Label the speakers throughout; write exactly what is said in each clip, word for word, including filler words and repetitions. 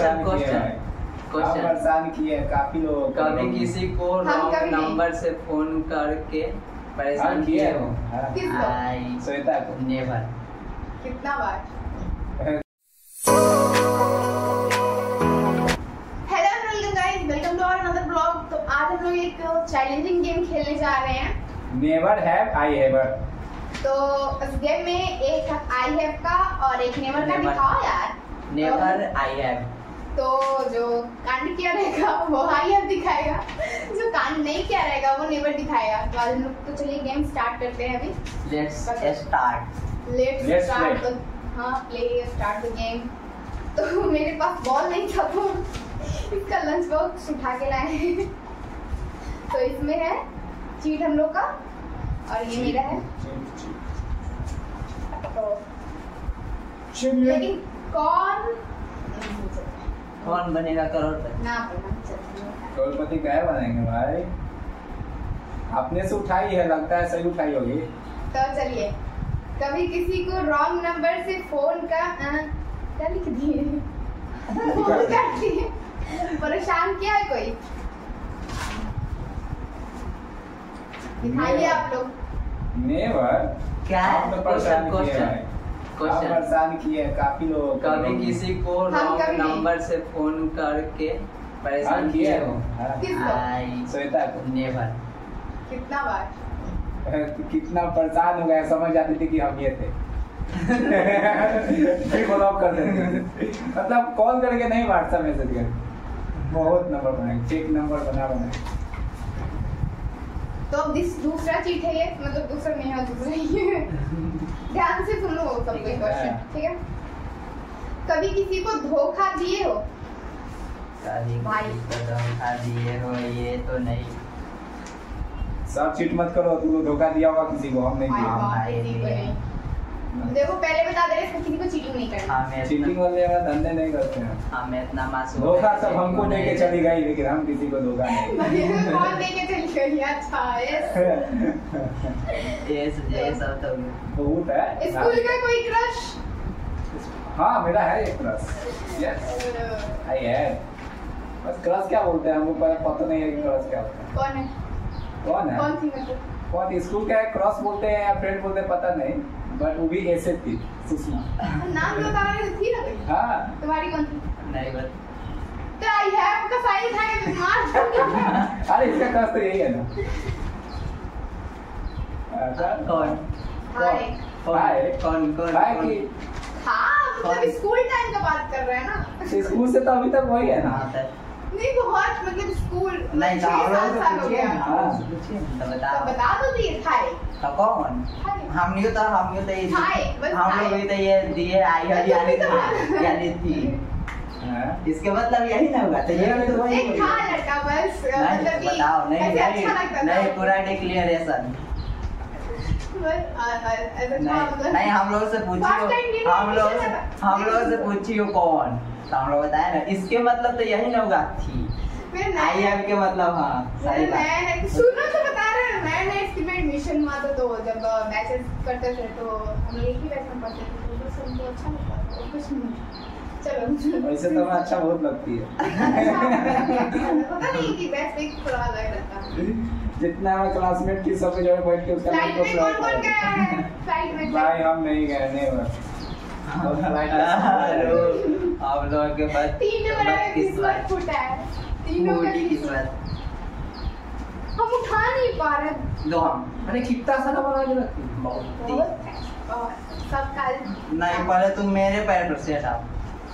Speaker 1: Question question
Speaker 2: question परेशान किए काफी लोग।
Speaker 1: कभी किसी को रॉन्ग नंबर से फोन करके परेशान किए हो?
Speaker 2: किसको? श्वेता को।
Speaker 1: नेवर।
Speaker 3: कितना बार? तो आज हम लोग एक चैलेंजिंग गेम खेलने जा रहे हैं।
Speaker 2: Never have I ever.
Speaker 3: तो इस गेम में एक आई हैव का और एक नेवर का दिखाओ यार।
Speaker 1: Never I have.
Speaker 3: तो जो कांड किया रहेगा वो आई हैव दिखाएगा, जो कांड नहीं किया रहेगा वो नेवर दिखाएगा। तो आज हम लोग तो चलिए गेम स्टार्ट करते हैं अभी।
Speaker 1: Let's start.
Speaker 3: Let's start. हाँ प्ले स्टार्ट द गेम। तो मेरे पास बॉल नहीं था तो इसका लंच बॉक्स उठा के लाए हैं। तो इसमें है चीट हम लोग का और ये मेरा है। तो लेकिन कौन
Speaker 1: कौन बनेगा करोड़पति?
Speaker 3: ना
Speaker 2: करोड़पति क्या बनेंगे भाई? आपने से उठाई है, लगता है सही उठाई होगी।
Speaker 3: तो चलिए, कभी किसी को रॉन्ग नंबर से फोन का क्या लिख दिए फोन करती है परेशान किया है कोई? दिखाइए आप लोग।
Speaker 2: नेवर
Speaker 1: क्या है?
Speaker 2: परेशान किए
Speaker 1: क्वेश्चन
Speaker 2: हैं परेशान किए काफी लोग।
Speaker 1: कभी किसी को रॉन्ग नंबर से फोन करके परेशान किए हो?
Speaker 3: किसको?
Speaker 2: श्वेता को।
Speaker 1: नेवर।
Speaker 3: कितना बार?
Speaker 2: कितना परेशान हो गया, समझ जाती थी कि हम ये थे। फिर ब्लॉक कर देते। मतलब कॉल करके नहीं, व्हाट्सएप मैसेज कर बहुत नंबर बनाए, चेक नंबर बना बनाए।
Speaker 3: तो अब दिस दूसरा चीट है ये, मतलब दूसरा नहीं है, दूसरा ही है। ध्यान से सुनो सब कोई क्वेश्चन, ठीक है? कभी किसी को धोखा दिए हो?
Speaker 1: भाई धोखा दिए हो? ये तो नहीं।
Speaker 2: सब चीट मत करो, तू धोखा दिया होगा किसी को, हम नहीं दिए।
Speaker 3: देखो पहले बता दे रहे किसी को चीटिंग नहीं करना।
Speaker 1: हाँ,
Speaker 2: चीटिंग वाले धंधे नहीं करते हैं।
Speaker 1: हाँ, मैं इतना मासूम।
Speaker 2: धोखा सब हमको देके चली गई, लेकिन हम किसी को धोखा नहीं।
Speaker 3: कौन देके चली गई? अच्छा
Speaker 1: ये ये सब तो
Speaker 2: बहुत है।
Speaker 3: स्कूल का कोई क्रश?
Speaker 2: हाँ मेरा है एक क्रश। यस आई है। बस क्रश क्या बोलते हैं, हमको पता नहीं है कि क्रश क्या होता है।
Speaker 3: कौन है?
Speaker 2: कौन है?
Speaker 3: कौन थी मतलब?
Speaker 2: कौन? स्कूल का है, क्रश बोलते हैं या फ्रेंड बोलते हैं पता नहीं, बट वो भी ऐसे थी सुषमा।
Speaker 3: नाम बता रहे थी ना कोई?
Speaker 2: हाँ।
Speaker 3: तुम्हारी कौन थी?
Speaker 1: नहीं बस।
Speaker 3: तो आई हैव का साइज है कि मार?
Speaker 2: अरे इसका क्रश तो यही है ना।
Speaker 1: कौन?
Speaker 3: हाय
Speaker 2: हाय
Speaker 1: कौन कौन?
Speaker 2: हाय की
Speaker 3: हाँ मतलब स्कूल टाइम का बात कर रहे हैं ना।
Speaker 2: स्कूल से तो अभी तक वही है ना।
Speaker 3: नहीं बहुत मतलब स्कूल
Speaker 1: नहीं तो हम लोग से पूछिए ना।
Speaker 2: हाँ
Speaker 1: पूछिए तो बता।
Speaker 3: तो बता दो दिए हाय।
Speaker 1: तो कौन? हम नहीं तो हम नहीं तो ये हम लोग भी तो ये दिए आई है यानी थी यानी थी। इसके मतलब यही ना होगा। तो ये तो वही
Speaker 3: एक था लड़का बस मतलब कि
Speaker 1: बताओ। नहीं नहीं नहीं पूरा डिक्लेरेशन नहीं नहीं हम लोग से पूछियो हम लोग हम लोग से पूछियो कौन, तो हम लोग बताए ना। इसके मतलब तो यही ना होगा थी। आई एम के मतलब हाँ सही बात।
Speaker 3: सुनो तो बता रहे हैं। मैं इसकी में एडमिशन हुआ था तो जब मैसेज करते थे तो हम एक ही बैच में पढ़ते थे तो बस हमको अच्छा लगता था कुछ नहीं। चलो
Speaker 2: वैसे तो मैं अच्छा बहुत लगती है।
Speaker 3: पता नहीं कि बैच पे थोड़ा अलग रहता है।
Speaker 2: जितना मैं क्लासमेट की सब जगह बैठ के उसका
Speaker 3: फ्लाइट में कौन कौन गया है? फ्लाइट में
Speaker 2: भाई हम नहीं गए नहीं बस।
Speaker 1: आप लोग के बाद
Speaker 3: तीन नंबर है किस्मत फूटा है। तीनों का
Speaker 1: किस्मत
Speaker 3: हम उठा नहीं पा रहे।
Speaker 1: दो हम
Speaker 2: मैंने कितना सारा बना के रखी
Speaker 3: बहुत सब काल
Speaker 1: नहीं पहले तुम मेरे पैर पर से हटाओ।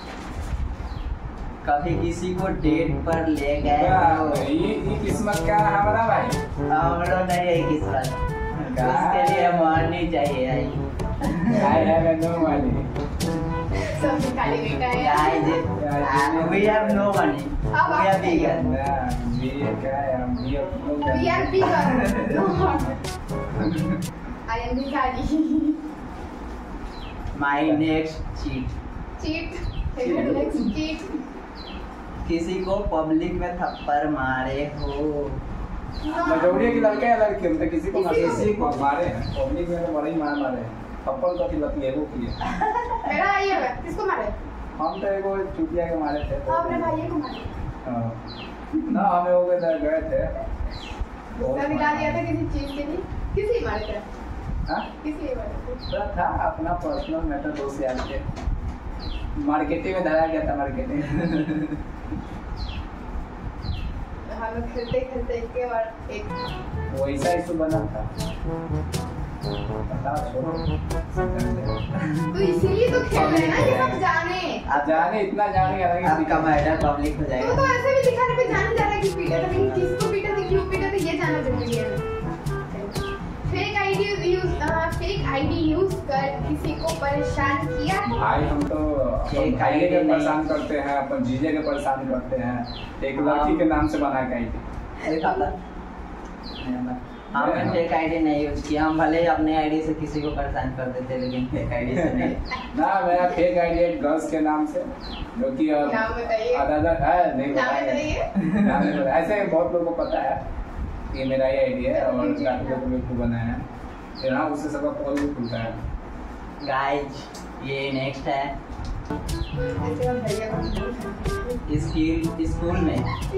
Speaker 1: कभी किसी को डेट पर ले गए हो?
Speaker 2: ये ये किस्मत का हमारा भाई
Speaker 1: हम लोग नहीं है किस्मत, उसके लिए मारनी चाहिए।
Speaker 2: I have no money.
Speaker 3: सब निकाले बेटा है।
Speaker 1: Guys, we have no money. We are vegan.
Speaker 2: ये क्या है? हम भी अपने
Speaker 3: We are vegan. No. I am vegan.
Speaker 1: My next cheat.
Speaker 3: Cheat. Next cheat.
Speaker 1: किसी को पब्लिक में थप्पड़ मारे हो?
Speaker 2: मजोरिया की लड़के या लड़के मतलब किसी को किसी को मारे हैं पब्लिक में तो बड़ा ही मार मारे हैं। थप्पड़ तो लती है वो की है।
Speaker 3: मेरा ये है किसको मारे?
Speaker 2: हम तो एक वो चुटिया के मारे थे।
Speaker 3: हाँ अपने भाई को मारे।
Speaker 2: हाँ ना हमें हो गए गए थे।
Speaker 3: उसका मिला दिया था किसी चीज के लिए। किसी मारे थे?
Speaker 2: हाँ?
Speaker 3: किसी लिए मारे थे?
Speaker 2: तो था अपना पर्सनल मैटर दोस्त यार के। मार्केटिंग में धरा गया था मार्केटिंग।
Speaker 3: हम लोग खेलते खेलते एक के बाद एक
Speaker 2: वैसा इशू बना था। पता छोड़ो।
Speaker 3: तो इसीलिए तो खेल रहे हैं ना कि सब जाने।
Speaker 2: आप जाने इतना जाने अलग
Speaker 1: आपका मैटर पब्लिक हो जाएगा।
Speaker 3: तो तो ऐसे भी दिखाने पे जाने जा रहा है कि पीटा था, लेकिन किसको पीटा था, क्यों पीटा था, ये जानना जरूरी है। Fake ID use fake ID use कर किसी को परेशान किया।
Speaker 2: भाई हम तो
Speaker 1: फेक
Speaker 2: भाई
Speaker 1: आईडी
Speaker 2: के परेशान करते हैं, अपन जीजे के परेशान करते हैं। एक लड़की के नाम से बना के आईडी।
Speaker 1: अरे खाला हमने फेक आईडी नहीं यूज किया। हम भले ही अपने आईडी से किसी को परेशान कर देते, लेकिन फेक आईडी से नहीं।
Speaker 2: ना मेरा फेक आईडी है गर्ल्स के नाम से, जो कि
Speaker 3: नाम बताइए।
Speaker 2: आधा आधा है नहीं
Speaker 3: नाम
Speaker 2: बताइए।
Speaker 3: बताइए।
Speaker 2: नाम नहीं बताइए। ऐसे बहुत लोगों को पता है ये मेरा ही आईडी है और काफी लोगों ने इसको बनाया है। फिर हाँ उससे सबका कॉल भी खुलता है।
Speaker 1: गाइस ये नेक्स्ट है
Speaker 3: ऐसे हम भैया को
Speaker 1: इसकी स्कूल में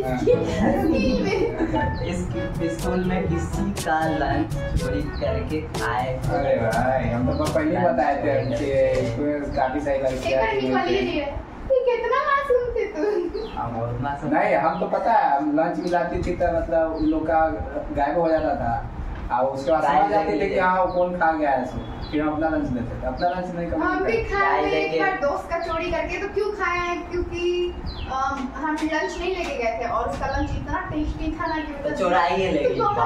Speaker 1: इस स्कूल में किसी का लंच चोरी करके खाए।
Speaker 2: अरे भाई हम तो पहले ही बताए थे कि इसको काफी सही लगती है।
Speaker 3: कितना मासूम थे तुम।
Speaker 1: हम बहुत मासूम।
Speaker 2: नहीं हम तो पता है लंच मिलाती थी तो मतलब उन लोग का गायब हो जाता था और उसके बाद समझ जाती थी कि हाँ कौन खा गया है। फिर हम अपना लंच लेते थे। अपना लंच नहीं
Speaker 3: हम भी
Speaker 2: कभी
Speaker 3: खाए थे एक बार दोस्त का चोरी करके। तो क्यों खाए हैं? क्योंकि अम, हम लंच नहीं लेके गए थे और उसका लंच इतना टेस्टी था ना कि
Speaker 1: तो चुराइए लेकिन
Speaker 3: वो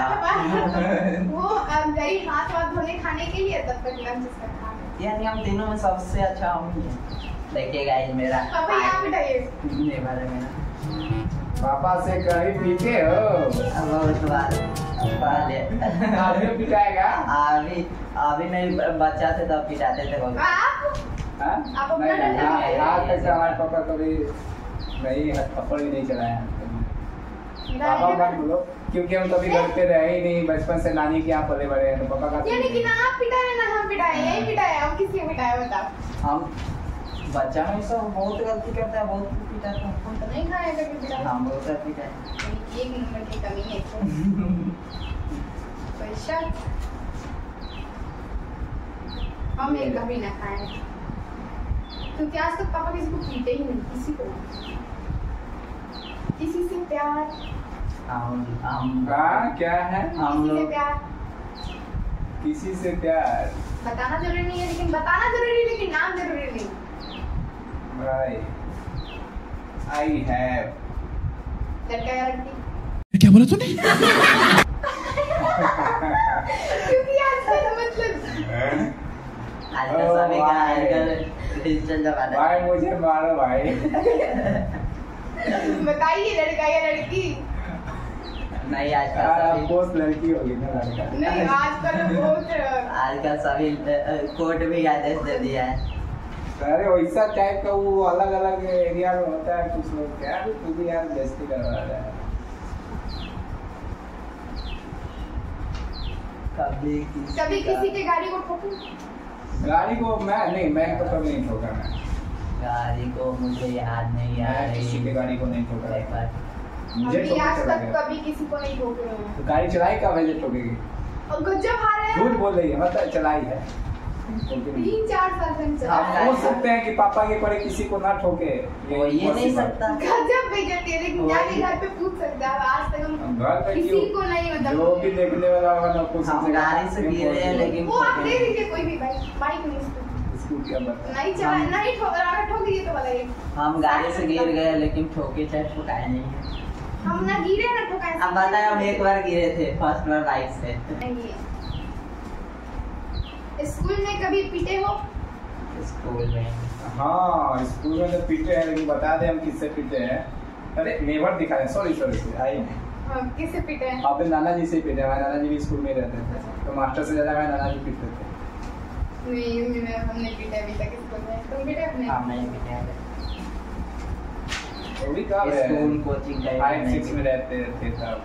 Speaker 3: अम, गई हाथ वाथ धोने खाने के लिए, तब तक लंच उसका खा गया।
Speaker 1: यानी हम तीनों में सबसे अच्छा हम ही हैं। देखिए गाइस मेरा
Speaker 3: पापा यहाँ बिठाइए।
Speaker 1: नहीं भरा मेरा
Speaker 2: पापा से कहीं पीते हो
Speaker 1: बहुत बार पहले
Speaker 2: आदमी पिटाएगा।
Speaker 1: अभी अभी नहीं बच्चा थे तब पिटाते थे बहुत।
Speaker 3: आप
Speaker 2: हाँ?
Speaker 3: आप अपना
Speaker 2: नहीं
Speaker 3: डंडा
Speaker 2: हाँ,
Speaker 3: लेके
Speaker 2: आज
Speaker 3: आए।
Speaker 2: तक हमारे पापा कभी नहीं थप्पड़ भी नहीं चलाया।
Speaker 3: मेरा
Speaker 2: पापा
Speaker 3: है
Speaker 2: मत बोलो क्योंकि हम कभी घर पे रहे ही नहीं। बचपन से नानी के यहाँ पले बड़े हैं तो पापा का
Speaker 3: यानी कि ना आप पिटाए ना हम पिटाए, यही पिटाए। अब किसके पिटाए बताओ।
Speaker 1: हम बच्चा में सब बहुत गलती करता है, बहुत पिटाता है।
Speaker 3: हम तो नहीं खाए कभी पिटाए।
Speaker 1: हम बहुत पिटा है।
Speaker 3: एक नंबर की कमी है इसको। पैसा हम एक कभी ना खाए क्योंकि आज तक पापा किसी को पीटे ही नहीं, किसी को किसी से प्यार।
Speaker 1: हम हम
Speaker 2: हाँ क्या है
Speaker 1: हम
Speaker 3: किसी से
Speaker 1: लोग
Speaker 3: प्यार
Speaker 2: किसी से प्यार
Speaker 3: बताना जरूरी नहीं है, लेकिन बताना जरूरी है, लेकिन नाम जरूरी नहीं।
Speaker 2: भाई आई हैव
Speaker 3: लड़का या लड़की?
Speaker 4: क्या बोला तूने?
Speaker 3: क्योंकि आजकल मतलब
Speaker 1: आजकल सभी का आजकल डिजिटल जमाना।
Speaker 2: भाई मुझे मारो भाई।
Speaker 3: बताइए लड़का या लड़की?
Speaker 1: नहीं आजकल सभी
Speaker 2: पोस्ट लड़की होगी ना लड़का
Speaker 3: नहीं आजकल बहुत
Speaker 1: आजकल सभी कोर्ट भी आदेश दे दिया है।
Speaker 2: अरे वैसा टाइप का वो अलग अलग एरिया में होता है कुछ लोग। क्या तू भी यार बेइज्जती करवा रहा है।
Speaker 1: कभी किसी
Speaker 3: कभी
Speaker 1: का-
Speaker 3: किसी के गाड़ी को ठोकू?
Speaker 2: गाड़ी को मैं नहीं मैं तो कभी नहीं ठोका। मैं
Speaker 1: गाड़ी को मुझे याद नहीं आ
Speaker 2: मैं
Speaker 1: रही।
Speaker 2: किसी की गाड़ी को नहीं ठोका।
Speaker 1: एक बार
Speaker 2: मुझे
Speaker 3: अभी
Speaker 2: ठोका
Speaker 3: आज
Speaker 2: चला
Speaker 3: तक
Speaker 2: गया।
Speaker 3: कभी किसी को नहीं ठोके हैं।
Speaker 2: तो गाड़ी चलाई कब है जो ठोकेगी?
Speaker 3: और गजब आ रहे
Speaker 2: झूठ
Speaker 3: हैं।
Speaker 2: बोल रही है मतलब चलाई है। ठोकेगी नहीं।
Speaker 3: तीन चार साल से हम चला
Speaker 1: हम
Speaker 3: रहे
Speaker 2: बोल
Speaker 3: हैं।
Speaker 2: सकते हैं कि पापा के पड़े किसी को ना ठोके।
Speaker 1: वो ये नहीं सकता।
Speaker 3: गजब बेइज्जती है, लेकिन
Speaker 1: वही।
Speaker 3: जाके घर पे पूछ सकता है। आज तक हम
Speaker 2: घर पे
Speaker 3: किसी
Speaker 2: क्यों
Speaker 3: को नहीं
Speaker 2: जो
Speaker 3: मतलब
Speaker 2: भी देखने वाला होगा ना कुछ
Speaker 1: हम गाड़ी से गिरे हैं लेकिन
Speaker 3: वो आप दे दीजिए कोई भी बाइक बाइक नहीं इसको।
Speaker 2: इसको क्या बता
Speaker 3: नहीं चला
Speaker 1: हम-
Speaker 3: नहीं ठोक रहा ठोक दिए तो बताइए।
Speaker 1: हम गाड़ी से गिर गए लेकिन ठोके चाहे ठुकाए नहीं।
Speaker 3: हम ना गिरे ना ठोकाए।
Speaker 1: अब बताए हम एक बार गिरे थे फर्स्ट बार बाइक से।
Speaker 3: नहीं है। स्कूल में कभी पीटे हो?
Speaker 1: स्कूल में
Speaker 2: हाँ स्कूल में तो पीटे हैं लेकिन बता दे हम किससे पीटे हैं। अरे नेवर दिखा रहे सॉरी सॉरी आई
Speaker 3: हाँ, किससे पीटे हैं?
Speaker 2: अपने नाना जी से पीटे। हमारे नाना जी भी स्कूल में ही रहते थे तो मास्टर से ज्यादा हमारे नाना जी पीटते थे।
Speaker 3: नहीं मैं हमने पीटा अभी तक स्कूल में। तुम पीटे अपने?
Speaker 1: हम नहीं पिटे
Speaker 2: वो भी कब है
Speaker 1: स्कूल कोचिंग का
Speaker 2: फाइव सिक्स में रहते थे तब।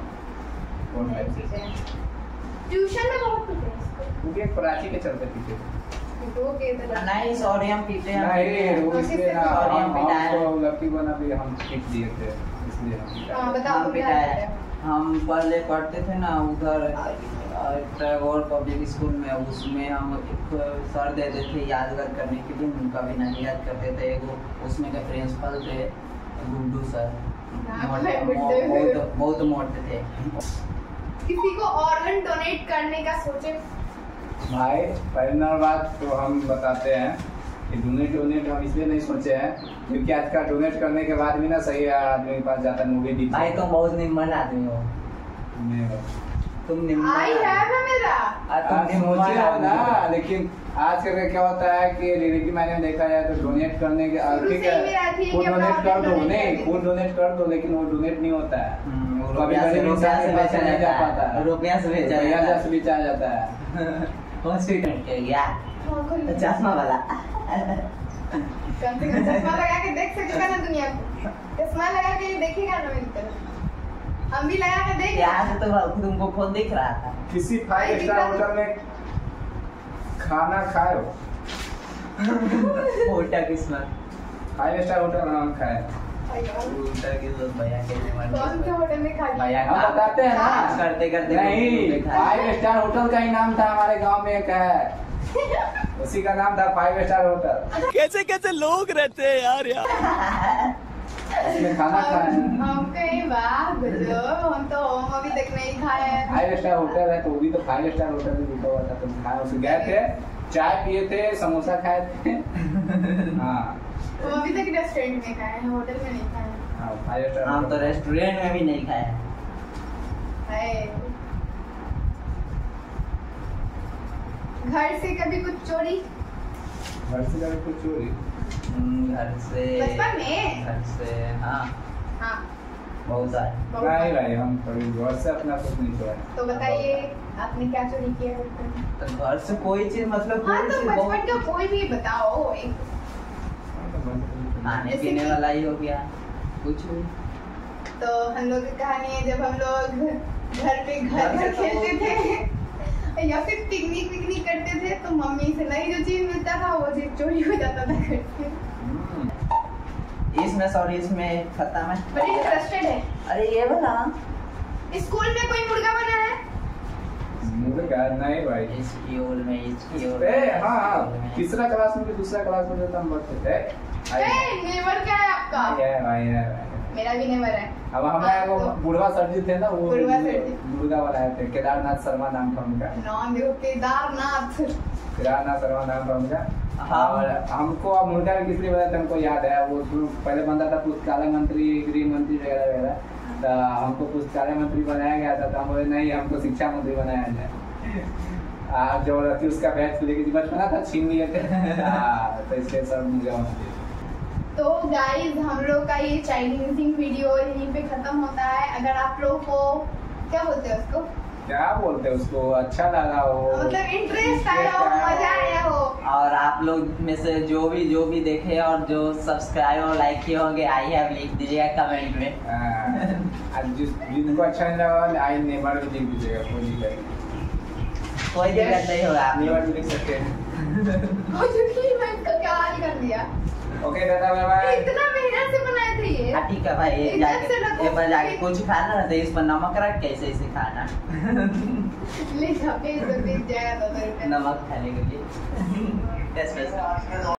Speaker 2: कौन है?
Speaker 3: नहीं पीटे हैं। ट्यूशन में बहुत पीटे हैं इसको।
Speaker 2: क्योंकि एक प्राची के चलते पीटे थे।
Speaker 3: तो के तो
Speaker 1: नहीं सॉरी हम पीटे हैं
Speaker 2: नहीं वो इसलिए ना
Speaker 1: Sorry,
Speaker 2: हम
Speaker 1: हम पिटाए।
Speaker 2: हमको लकी बना भी हम पीट दिए थे इसलिए हम पिटाए।
Speaker 3: हां बताओ
Speaker 1: हम
Speaker 3: क्या
Speaker 1: पिटाए
Speaker 3: है?
Speaker 1: हम पहले पढ़ते थे ना उधर टैगोर पब्लिक स्कूल में, उसमें हम एक सर देते थे यादगार करने के लिए, उनका भी नाम याद करते थे। वो उसमें के प्रिंसिपल थे गुड्डू सर, मोटे बहुत बहुत मोटे थे।
Speaker 3: किसी को ऑर्गन डोनेट करने का सोचे?
Speaker 2: भाई पहली नंबर बात तो हम बताते हैं कि डोनेट डोनेट हम इसलिए नहीं सोचे हैं क्योंकि आजकल डोनेट करने के बाद भी ना सही है आदमी के पास जाता है मूवी दिखता
Speaker 1: भाई तुम बहुत निम्न आदमी हो, तुम निम्न
Speaker 3: आई है ना मेरा
Speaker 1: तुम निम्न
Speaker 2: सोचे हो ना।
Speaker 1: आदमी।
Speaker 2: लेकिन आज कल क्या होता है कि रियलिटी मैंने देखा जाए तो डोनेट करने के
Speaker 3: शुरू
Speaker 2: ठीक
Speaker 3: से ही मेरा
Speaker 2: है
Speaker 3: थी कि
Speaker 2: फूड
Speaker 3: अपना
Speaker 2: डोनेट कर
Speaker 3: organ
Speaker 2: दो,
Speaker 3: donate
Speaker 2: नहीं
Speaker 3: कर
Speaker 2: फूड डोनेट कर दो लेकिन वो डोनेट नहीं होता है।
Speaker 1: हम्म, वो
Speaker 2: कभी
Speaker 1: रुपया से
Speaker 2: गरीब
Speaker 1: रुपया
Speaker 2: इंसान
Speaker 1: से
Speaker 2: के पास
Speaker 1: बेचा
Speaker 2: नहीं जा
Speaker 1: जाता
Speaker 2: पाता
Speaker 1: है,
Speaker 2: है,
Speaker 1: रुपया से बेचा
Speaker 2: रुपया
Speaker 1: जाता
Speaker 2: से बेचा जाता है।
Speaker 1: हॉस्पिटल के गया
Speaker 3: हाँ, खोल लो।
Speaker 1: चश्मा वाला
Speaker 3: कम से कम चश्मा लगा के देख सकेगा ना दुनिया को, चश्मा लगा के देखेगा ना मेरी तरफ, हम भी लगा के देख।
Speaker 1: यहाँ से तो तुमको खुद दिख रहा था।
Speaker 2: किसी फाइव स्टार होटल में खाना खाए हो?
Speaker 1: उल्टा किस्मत,
Speaker 2: फाइव स्टार होटल में हम खाए
Speaker 1: उल्टा किस्मत भैया कहने वाले।
Speaker 3: कौन से होटल में खा लिया?
Speaker 1: भैया
Speaker 2: हम बताते हैं ना
Speaker 1: करते करते
Speaker 2: नहीं फाइव स्टार होटल का ही नाम था हमारे गांव में एक है उसी का नाम था फाइव स्टार होटल।
Speaker 4: कैसे कैसे लोग रहते हैं यार यार
Speaker 2: उसमें खाना खाए
Speaker 3: हम हम कहीं वाह गजब, हम तो होम अभी तक नहीं खाए हैं।
Speaker 2: फाइव स्टार होटल है तो वो भी तो फाइव स्टार होटल में लिखा हुआ था, तुम खाए उसे गए थे, चाय पिए थे, समोसा खाए थे। हाँ
Speaker 3: हम अभी तक रेस्टोरेंट में खाए हैं, होटल में नहीं खाए हैं।
Speaker 2: हाँ फाइव स्टार
Speaker 1: हम तो रेस्टोरेंट में भी नहीं खाए।
Speaker 3: हाय। घर से कभी कुछ चोरी?
Speaker 2: घर से कभी कुछ चोरी?
Speaker 1: हम्म, घर से
Speaker 3: बचपन में?
Speaker 1: घर से हाँ
Speaker 3: हाँ
Speaker 1: बहुत सारे।
Speaker 3: बहुत
Speaker 2: नहीं
Speaker 3: बार।
Speaker 2: भाई हम कभी घर से अपना कुछ नहीं चोरा।
Speaker 3: तो बताइए आपने क्या चोरी किया बचपन में?
Speaker 1: तो घर से कोई चीज मतलब
Speaker 3: हाँ
Speaker 1: कोई
Speaker 3: तो
Speaker 1: चीज
Speaker 3: बचपन
Speaker 1: बहुत
Speaker 3: का कोई भी बताओ एक।
Speaker 1: खाने
Speaker 3: जैसे
Speaker 1: पीने
Speaker 3: कि-
Speaker 1: वाला ही हो गया कुछ भी।
Speaker 3: तो हम लोग की कहानी है जब हम लोग घर पे घर
Speaker 1: घर
Speaker 3: घर
Speaker 1: में तो
Speaker 3: खेलते थे या फिर पिकनिक पिकनिक करते थे तो मम्मी से नहीं जो चीज मिलता था वो चीज चोरी हो जाता था घर से।
Speaker 1: हम्म। इसमें सॉरी इसमें खत्म है।
Speaker 3: बट इंटरेस्टेड है।
Speaker 1: अरे ये वाला
Speaker 3: स्कूल में कोई मुर्गा बना है?
Speaker 2: मुर्गा नहीं भाई।
Speaker 1: इसकी ओर में इसकी ओर
Speaker 2: ए हाँ हाँ तीसरा क्लास में भी दूसरा क्लास में जब हम पढ़ते थे
Speaker 3: ए, नेवर क्या है आपका?
Speaker 2: ये भाई है भाई।
Speaker 3: मेरा भी नेवर है।
Speaker 2: अब हमारे वो बुढ़वा सर जी थे ना वो
Speaker 3: बुढ़वा सर जी।
Speaker 2: मुर्गा बनाए थे, केदारनाथ शर्मा नाम था उनका।
Speaker 3: नाम देखो केदारनाथ।
Speaker 2: केदारनाथ शर्मा नाम था उनका।
Speaker 1: हाँ।
Speaker 2: और हमको अब मुर्गा किस लिए बनाया था हमको याद है, वो जो पहले बनता था पुस्तकालय मंत्री गृह मंत्री वगैरह वगैरह, तो हमको पुस्तकालय मंत्री बनाया गया था तो हम बोले नहीं हमको शिक्षा मंत्री बनाया जाए। आप जबरदस्ती उसका बैच लेके बचपना था छीन लिए थे। हाँ, तो इसलिए सब मुर्गा बना दिया।
Speaker 3: तो गाइस हम लोग का ये चाइनीजिंग वीडियो यहीं पे खत्म होता है। अगर आप लोग को क्या बोलते हैं उसको,
Speaker 2: क्या बोलते हैं उसको, अच्छा लगा हो
Speaker 3: मतलब इंटरेस्ट आया हो, मजा आया हो,
Speaker 1: और आप लोग में से जो भी जो भी देखे और जो सब्सक्राइब और लाइक किए होंगे आई हैव लिख दीजिएगा कमेंट में।
Speaker 2: हाँ, जिस जिनको अच्छा नहीं लगा आई नेवर भी लिख दीजिएगा, कोई दिक्कत नहीं।
Speaker 1: कोई दिक्कत नहीं होगा, आप
Speaker 2: नेवर
Speaker 1: लोग
Speaker 2: भी लिख सकते हैं।
Speaker 3: हो चुकी मैं इसका क्या हाल कर दिया।
Speaker 2: ओके दादा बाय बाय।
Speaker 3: इतना मेहनत से बनाए थे ये।
Speaker 1: हाँ ठीक है भाई, ये
Speaker 3: इधर
Speaker 1: जाके
Speaker 3: से रखो।
Speaker 1: एक बार जाके कुछ खाना ना तो इस पर नमक रख के ऐसे ऐसे खाना।
Speaker 3: ले जा भेज दो, भेज जाएगा दो सौ रुपये।
Speaker 1: नमक खाने के लिए।